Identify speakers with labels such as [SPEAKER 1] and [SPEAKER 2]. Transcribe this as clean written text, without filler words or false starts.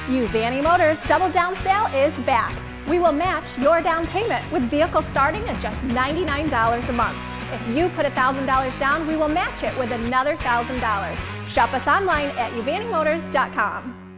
[SPEAKER 1] Uvanni Motors Double Down Sale is back. We will match your down payment with vehicles starting at just $99 a month. If you put $1,000 down, we will match it with another $1,000. Shop us online at uvannimotors.com.